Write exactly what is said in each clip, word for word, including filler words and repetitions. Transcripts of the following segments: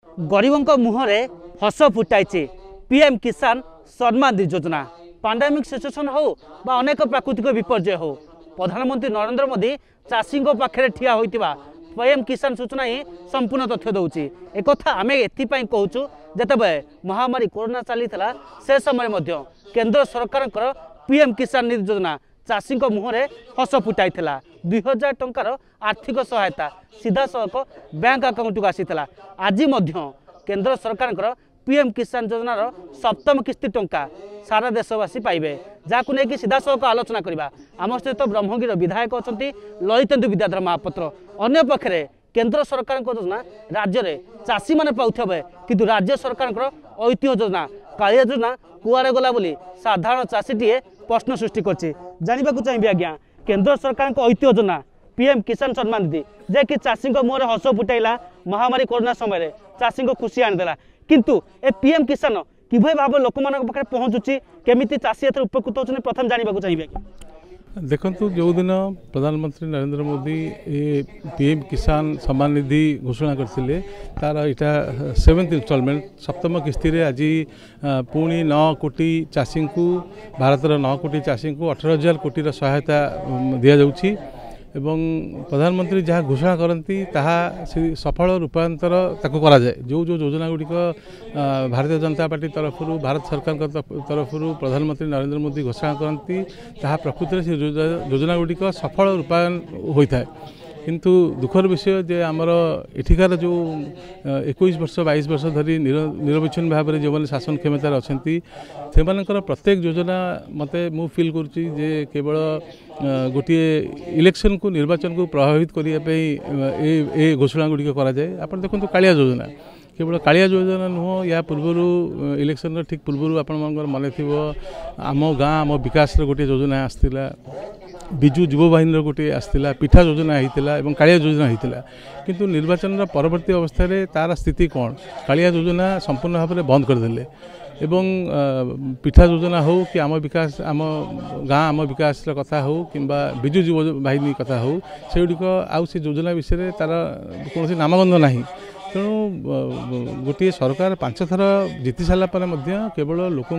गरीबों मुहरे हस फुटाई पीएम किसान सम्मान निधि योजना पांडेमिक सिचुएसन हो बा अनेक प्राकृतिक विपर्य हो प्रधानमंत्री नरेंद्र मोदी चाषी पाखे ठिया होइतिबा पीएम किसान सूचना ही संपूर्ण तथ्य दौर एक आम एपाई कहूँ जिते महामारी कोरोना चली से समय केंद्र सरकार पीएम किसान निधि योजना चाषी मुहरे हस फुटाई दुई हजार टंकार आर्थिक सहायता सीधा सड़क बैंक अकाउंट को आसीला आज केंद्र सरकार पीएम किसान योजनार सप्तम किस्ती टंका सारा देशवासी पाइबे जहाँ नहीं सीधा सड़क आलोचना करवा आम सहित ब्रह्मगिर विधायक अच्छा ललितेन्दु विद्याधर महापात्र अन्य पक्षे केंद्र सरकार योजना राज्य में चाषी मैंने पाथे किंतु राज्य सरकार ऐतिह्य योजना कालिया योजना कुआरे गला बोली साधारण चाषीटीए प्रश्न सृष्टि करछि जानवा चाहिए आज्ञा केंद्र सरकार ऐतिह्य योजना पीएम किसान सम्मान निधि जे कि चाषी मुहर हस फुटाइला महामारी कोरोना समय चाषी को खुशी आनीदेला किंतु ए पीएम किसान किभली भाव लोक पाखे पहुँचुची केमी चाषी एथर उपकृत होती प्रथम जानवा चाहिए देखु जो दिन प्रधानमंत्री नरेंद्र मोदी ए पीएम किसान सम्मान निधि घोषणा करते तार यहाँ सेवेन्थ इनस्टॉलमेंट सप्तम किस्ती रे आज पुणी नौ कोटी चाषी को भारतर नौ कोटी चाषी को अठारह हजार कोटी सहायता दि जाऊँगी एवं प्रधानमंत्री जहाँ घोषणा करती ताहा सफल रूपांतर ताको करा जाए जो जो योजना गुड़िक भारतीय जनता पार्टी तरफ भारत सरकार तरफ प्रधानमंत्री नरेंद्र मोदी घोषणा करती ताहा प्रकृति से योजना गुड़िक सफल रूपायन होता है किंतु दुखर विषय जे आमर एठिकार जो इक्कीस वर्ष बाईस वर्ष धरी निरविच्छिन्न भाव में जो मैंने शासन क्षमतार अच्छा से प्रत्येक योजना मते मु फील करुच्ची जे केवल गोटे इलेक्शन को निर्वाचन को प्रभावित करने घोषणा गुड़िक कराए आप देखो कालिया योजना केवल कालिया योजना नुह या पूर्वर इलेक्शन ठीक पूर्वर आपण मन थी आम गाँ आम विकास गोटे योजना आसला विजु युव बाहिनी गोटे आसला पिठा योजना होता है कालिया योजना होता किंतु निर्वाचन परवर्ती अवस्था तार स्थिति कौन कालिया योजना संपूर्ण भाव में बंद करदे एवं पिठा योजना हो कि आम विकास आम गाँ आम विकास कथा हो कि विजु युव बाहिनी कथा हो से गुड़िक आउ से योजना विषय तार कौन नामगंध ना तेणु गोटे सरकार पांच थर जीति सारापर केवल लोक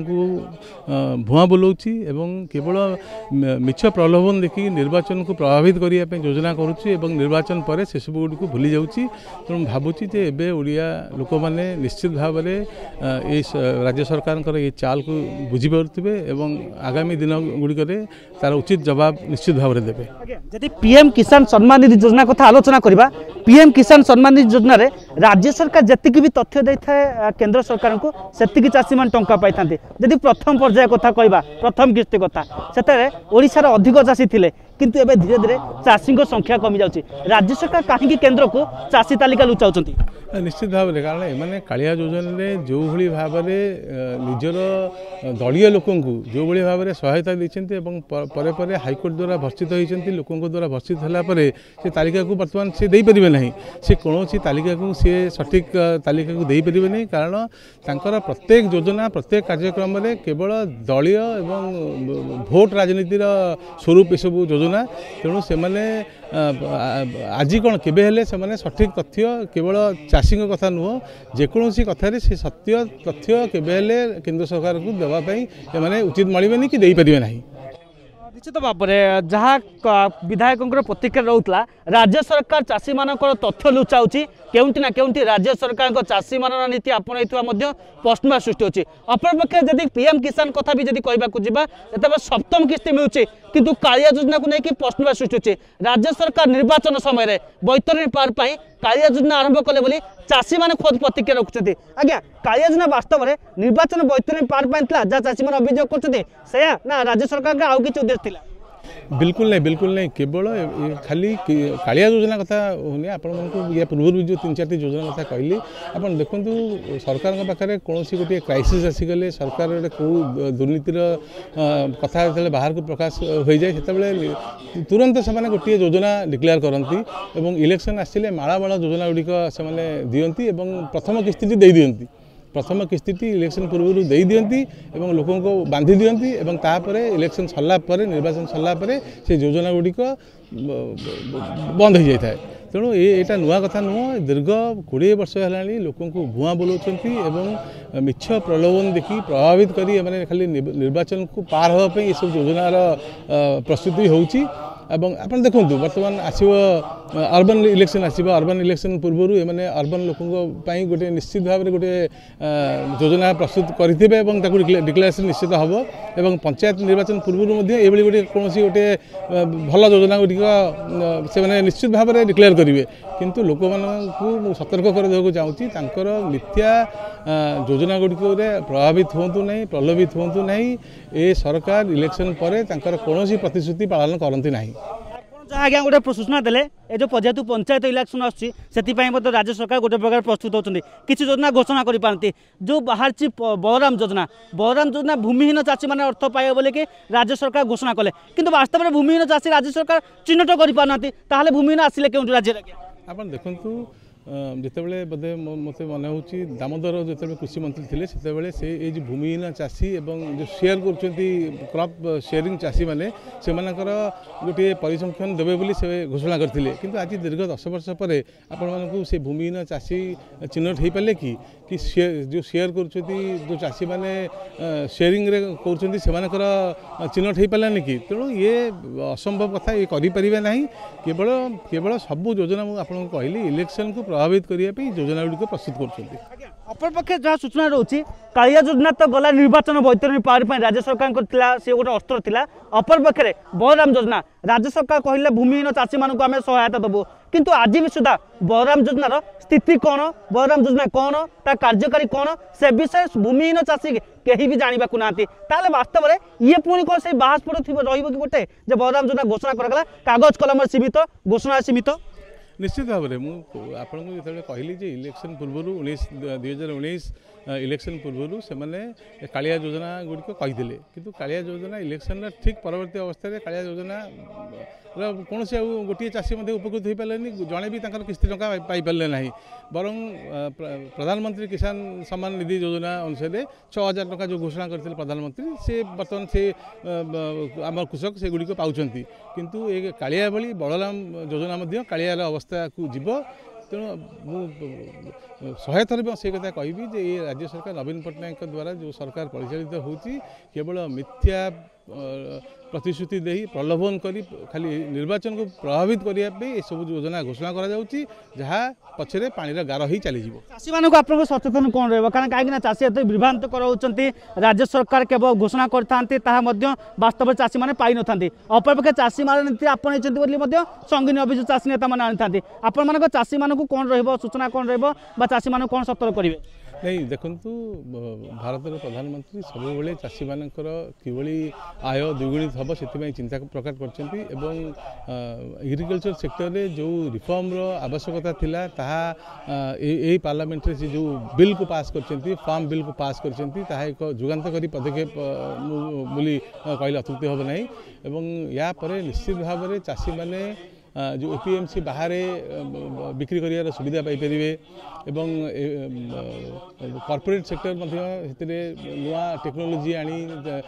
भुआ बुलाऊँच केवल मिछ प्रलोभन देखिए निर्वाचन को प्रभावित करने योजना करुच्ची निर्वाचन पर से सब गुड़ी भूली जाऊँगी तेणु भावुँ जे एवं ओडिया लोक मैंने निश्चित भाव में राज्य सरकार ये चाल को बुझीपे आगामी दिन गुड़िक तार उचित जवाब निश्चित भाव में देवे जदि पीएम किसान सम्मान निधि योजना कथा आलोचना करवा पीएम किसान सम्मान निधि योजना रे राज्य सरकार जी भी तथ्य दे था केंद्र सरकार को से चाषी मान टंका पाई था जदि प्रथम पर्याय कथा कहवा प्रथम किस्ती कथा से ओडिशार अधिक चाषी थे किंतु एबे धीरे धीरे चाषी संख्या कमी जाउची राज्य सरकार कहीं केंद्र को चाषी तालिका लुचाउछंती निश्चित भाव में कारण एमाने कालिया योजना जो भली भाव में निजर दलीय लोक जो भली भाव में सहायता देते परे परे हाईकोर्ट द्वारा भर्षित होती लोकों द्वारा भर्षित होगापर से तालिका को बर्तमान से दे पारे ना से कौन तालिका को सी सठिक तालिका को दे पारे नहीं कारण तांकर प्रत्येक योजना प्रत्येक कार्यक्रम में केवल दलीय एवं भोट राजनीतिर स्वरूप सब योजना तेणु से आज कौन केबे हेले से सठिक तथ्य केवल चाषी कथा नुह जेकोसी कथार से सत्य तथ्य केबे हेले केंद्र सरकार को देवाई उचित मिलबे कि दे पारे ना निश्चित भाव में जहाँ विधायकों प्रतिक्रिया रोला राज्य सरकार चाषी मान तथ्य लुचाऊँगी केउंटी ना केउंटी राज्य सरकार चाषी मान नीति आपणाई प्रश्न सृष्टि होची अपरपक्षे जदि पीएम किसान कथा भी जदि कहबाकू जिबा एतबे सप्तम किस्ती मिलुची किंतु कालिया योजना को लेकिन प्रश्न सृष्टि होची राज्य सरकार निर्वाचन समय बैतरणी पार पाई कालिया योजना आरंभ कले बोली चाषी माने खुद प्रतिक्रिया रखुछथि आज्ञा कालिया योजना वास्तव में निर्वाचन बैतरणी पार पाइला जहाँ चाषी मान अभियोग करछथि सेया ना राज्य सरकार का आउ किछ उद्देश्य थिला बिल्कुल नहीं बिल्कुल नहीं केवल खाली कालिया योजना कथा होनी आपण या पूर्व जो तीन चार योजना कथा कहली आप देखु सरकार पाखे कौन गोटे क्राइसिस आसीगले सरकार कौ दुर्नीतिर कथा जो बाहर को प्रकाश हो जाए से तुरंत से गोटे योजना डिक्लेयर करती और इलेक्शन आसले माला माला योजना गुड़िक से दियंती प्रथम किस्ती दे दियंती प्रथम किस्ती इलेक्शन पूर्व दे दियंती एवं लोकों को बांधि दियंती एवं तापर इलेक्शन सरला पर निर्वाचन सरला पर से योजना गुड़िक बंद हो जाए तेणु ये नुआ कथा नुह दीर्घ कोड़े वर्ष है लोक भुआ बुलाऊँच और मिछ प्रलोभन देखी प्रभावित करी मैंने खाली निर्वाचन को पार होगापी ये सब योजनार प्रस्तुति होची एवं आप देखूँ बर्तमान आसव अर्बन इलेक्शन आसव अर्बन इलेक्शन पूर्व एम अर्बन लोकों गोटे निश्चित भाव में गोटे योजना प्रस्तुत करेंगे डिक्लेरेसन निश्चित हम और पंचायत निर्वाचन पूर्व ये गोटे कौन गोटे भल योजना गुड़िक से निश्चित भाव में डिक्लेयर करेंगे किंतु लोक मानू सतर्क कर चाहूँगी मिथ्या योजना गुड़िक प्रभावित हूँ ना प्रलोभित हूँ ना ये सरकार इलेक्शन पर कौन प्रतिश्रुति पालन करती ना आज्ञा गोटे सूचना देले जो जेहेतु पंचायत इलेक्शन आसूँ राज्य सरकार गोटे प्रकार प्रस्तुत होती किसी योजना घोषणा करपारती जो बाहर बलराम योजना बलराम योजना भूमिहीन चाषी मैंने अर्थ पाइबे बोले कि राज्य सरकार घोषणा कले किंतु वास्तव में भूमिहीन चाषी राज्य सरकार चिन्हट कर पारे भूमिहीन आसिले क्यों राज्य आप देखु जितेबाला बोधे मत मन हो दामोदर जो कृषि मंत्री थे से ये जो भूमिहीन चाषी एवं जो शेयर क्रॉप शेयरिंग चाषी मैंने से गोटे परिसंख्यान देवे बोली से घोषणा करते किंतु आज दीर्घ दस वर्ष पर आपण से भूमिहीन चाषी चिन्हट हो पारे कि कि जो शेयर कर जो चाषी मैंने शेयरिंग कर चिन्हट हो पारानी कि तेणु ये असंभव कथा ये करें ना केवल केवल सबू योजना मुझे आपको कहली इलेक्शन को प्रभावित करने योजना गुड़िक प्रस्तुत कर अपरपक्षे जहाँ सूचना रोचे कालिया योजना तो गला निर्वाचन बैतरणी पावर राज्य सरकार से गोटे अस्त्र था अपरपक्षे बलराम योजना राज्य सरकार कहले भूमिहीन चाषी मानक आम सहायता देवु किंतु आज भी सुधा बलराम योजनार स्थिति कौन बलराम योजना कौन ता कार्यकारी कौन से विषय भूमिहीन चाषी कहीं भी जानवा ना ताले वास्तव में ये पुणी कौन से बाहस पड़ रही गोटे बलराम योजना घोषणा कराला कागज कलम सीमित घोषणा सीमित निश्चित भाव में आपको जो कहली इलेक्शन पूर्व उन्नीस दुई हजार उन्नीस इलेक्शन पूर्व से मैंने कालिया योजना गुड़िक कही किंतु कालिया योजना इलेक्शन ठीक परवर्ती अवस्था कालिया योजना कौन से गोटे चाषी उपकृत हो पारे जड़े भी किस्ती टंका पाइपारे ना बर प्रधानमंत्री किसान सम्मान निधि योजना अनुसार छः हजार टका जो घोषणा करते प्रधानमंत्री से बर्तमान से आम कृषक से गुड़िक पाँच किंतु ये कालिया भली बलराम योजना कालियार अवस्था को जीव तेणु मु शहे थर से कथा कहि जे ये राज्य सरकार नवीन पट्टनायक द्वारा जो सरकार परिचालित होती केवल मिथ्या प्रतिश्रुति दे प्रलोभन करी खाली निर्वाचन को प्रभावित करने ये सब योजना घोषणा करा जाउची जहाँ पछरे पानी गार ही चली चाषी मानक आप सचेतन कौन रहा कारण कहीं चाषी एत विभ्रांत कराउछंती राज्य सरकार केवल घोषणा करते वास्तव चाषी मैंने पाई न अपरपक्षे चाषी नीति आपणई संगीन अभिযোগ चाषी नेता मैंने आनी आपण चाषी मानक कौन रूचना कौन रही मानक कौन सतर्क करेंगे नहीं देखु भारत प्रधानमंत्री सब बेले चाषी मानकर किभली आय द्विगुणित हम से चिंता प्रकट करछंती एवं एग्रीकल्चर सेक्टर में जो रिफॉर्म रो आवश्यकता थिला ताहा ए पार्लियामेंट से जो बिल को पास करछंती फार्म बिल को पास करछंती ताहा एक जुगांतकारी पदक्षेप बोली कहले अत्युक्ति होब नहीं एवं या परे निश्चित भाव में चाषी माने जो एपीएमसी बाहर बिक्री कर सुविधा पाइपर एवं कॉर्पोरेट सेक्टर नुआ टेक्नोलोजी आनी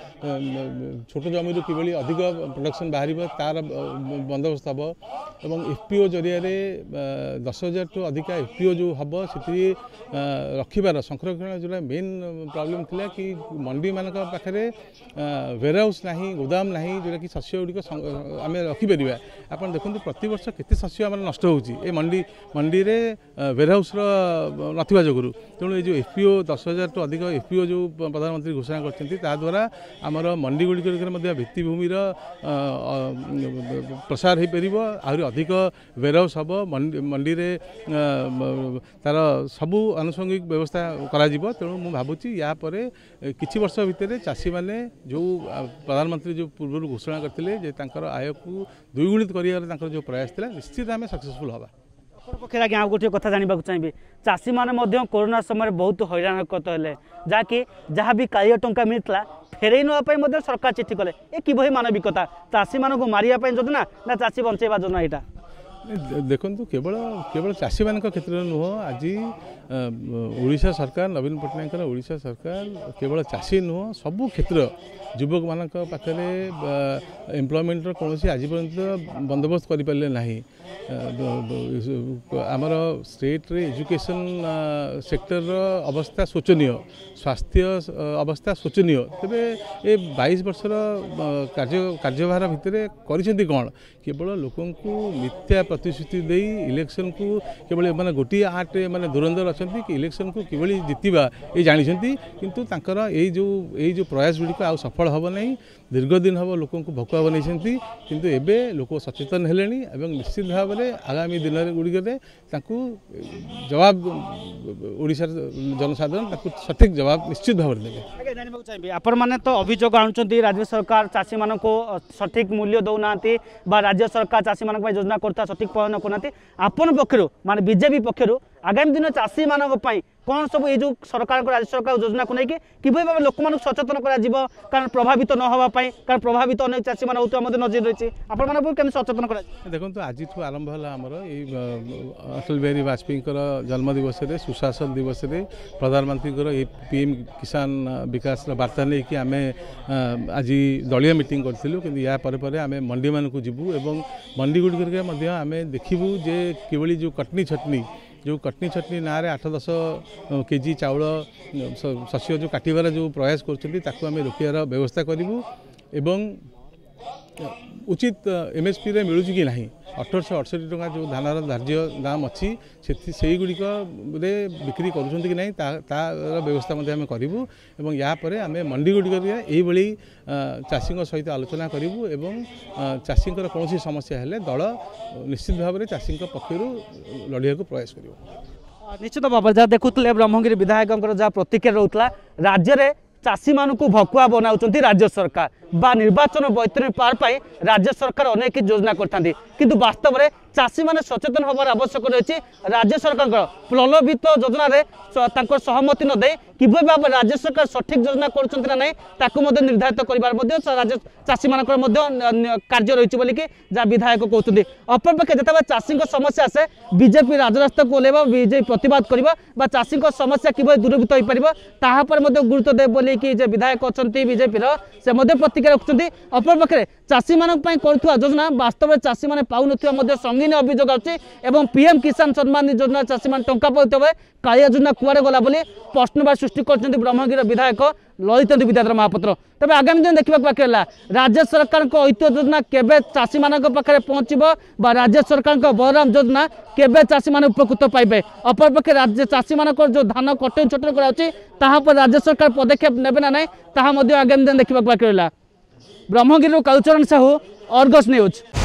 छोट जमी कि अधिक प्रोडक्शन बाहर तार बंदोबस्त हम एवं एफपीओ जरिया दस हजार टू अधिक एफपीओ जो हम से रखार संरक्षण जो मेन प्रॉब्लम थिला कि मंडी मान पाखे वेयरहाउस ना गोदाम ना जोटा कि शस्य गुड़िक आम रखिपर आप देखते प्रति वर्ष केते शस्य आम नष्ट होची मंडी मंडी रे वेयरहाउस नथिबा जोगुरु तेणु ये जो एफपीओ दस हजार टू अधिक एफपीओ जो प्रधानमंत्री घोषणा करछंती ता द्वारा आमर मंडी गुड़िक भित्तिभूमिर प्रसार हो पार आहरी अधिक वेयरहाउस हम मंडी रे तार सबू आनुषंगिक व्यवस्था करा जिवो तेणु मु भाबुची या परे किछि वर्ष भितर चाषी माने जो प्रधानमंत्री जो पूर्व घोषणा करथिले जे तांकर आय को द्विगुणित करियार तांकर जो प्रयास थिला निश्चित आम सक्सेसफुल हवा पक्षे आज्ञा गोटे कथा जानवा चाहिए चाषी मैंने कोरोना समय बहुत हैरान है जहाँकि जहाँ भी कालिया टंका मिलता फेरई नापी सरकार चिठी कले ये किभली मानविकता चाषी मानक मारिया योजना ना चाषी बंचेवा योजना यहाँ देखु केवल केवल चाषी मान क्षेत्र में नुह आज ओडिशा सरकार नवीन पट्टनायक ओडिशा सरकार केवल चाषी नुह सबू क्षेत्र युवक मान पाखे एम्प्लॉयमेंट कौन आज पर्यंत बंदोबस्त करें ना आमर स्टेट रे एजुकेशन सेक्टर अवस्था शोचनीय स्वास्थ्य अवस्था शोचनीय तेरे ये बाईस वर्षर कार्य कार्यभार भितर कर कौन केवल लोक मिथ्या प्रतिश्रुति दे इलेक्शन को केवल माने गोटे आर्ट माने धुरंधर अच्छा कि इलेक्शन को किभली जितवा ये जानते किंतु तांकर ये जो ये जो प्रयास गुड़िक आ सफल हम ना दीर्घ दिन हम लोक भकुआ बनई किंतु एबे लोक सचेतन हेले निश्चित भाव में आगामी दिन गुड़िक जवाब ओडिशार जनसाधारण सठिक जवाब निश्चित भाव में देवे। जानवा चाहिए आपण मैंने तो अभियोग आणुंट राज्य सरकार चाषी मान सठिक मूल्य दौना राज्य सरकार चाषी मान योजना करता सठिक पालन करना आपण पक्षर माने बीजेपी पक्षर आगामी दिन चाषी मान कौन सब ये जो सरकार राज्य सरकार योजना को लेकिन किभली भाव लोक मान सचेतन कर कारण प्रभावित न होगापाई कारण प्रभावित अनेक चाषी मान होता नजर रही आपण केमी सचेतन कर देखो आज आरंभ है आमर अटल बिहारी वाजपेयी जन्म दिवस में सुशासन दिवस में प्रधानमंत्री ये पीएम किसान विकास वार्ता नहीं कि आम आज दलीय मीटिंग करूँ कि या आम मंडी मान को जीवु एवं मंडी गुड़िक आम देखू जे किभली जो कटनी छटनी जो कटनी छटनी ना आठ दस केजी चाउल शस्य जो काटिबार जो प्रयास कर रोकियार व्यवस्था करूँ एवं उचित एमएसपी रे मिलूँ कि ना अठरश अड़सठ टका जो धानर धार्य दाम अच्छी से गुड़िक बिक्री करुँच कि नहीं तार व्यवस्था आम करूँ और यापर आम मंडी गुड़िक यही चाषी सहित आलोचना करूँ एवं चाषी कौन समस्या है दल निश्चित भाव में चाषी पक्ष लड़िया को प्रयास कर निश्चित भाव में जहाँ देखुले ब्रह्मगिरी विधायक जहाँ प्रतिक्रिया रोला राज्य में चाषी मान को भकुआ बनाऊँ राज्य सरकार बा निर्वाचन बैतरणी पार पाई राज्य सरकार अनेक योजना करते किंतु वास्तव में चाषी मैंने सचेतन हबार आवश्यक रही राज्य सरकार प्रलोभित योजना सहमति न दे किभली भाव राज्य सरकार सठिक योजना कर निर्धारित कर चाषी मान कार्य रही बोलिकी जहाँ विधायक कहते अपरपक्षे जिते चाषी समस्या आसे बीजेपी राजरास्ता को ओल्लेबा बीजेपी प्रतिवाद करवा चाषी समस्या किभली दूरीभूत हो पार गुरुत्व दे बोलिकी विधायक अच्छा बीजेपी से प्रतिक्रिया रखुच्च अपरपक्षे चाषी मान योजना वास्तव में चाषी मैंने पाऊन संगीन अभियोग आउे पीएम किसान सम्मान योजना चाषी मान टंका पाते हुए कालिया योजना कुआड़े गला प्रश्नवाद सृष्टि कर ब्रह्मगिरी विधायक ललित विद्याधर महापात्र तेज आगामी दिन देखा बाकी राज्य सरकार ऐतिह्य योजना केबे चाषी मान पाखे पहुँचब राज्य सरकार बलराम योजना केबे चाषी मान उपकृत पाइबे अपरपक्षे राज्य चाषी मान जो धान कटनी छटनी कर राज्य सरकार पदक्षेप नेबे ना ना आगामी दिन देखा बाकी ब्रह्मगिरी कालुचरण साहू अर्गस न्यूज।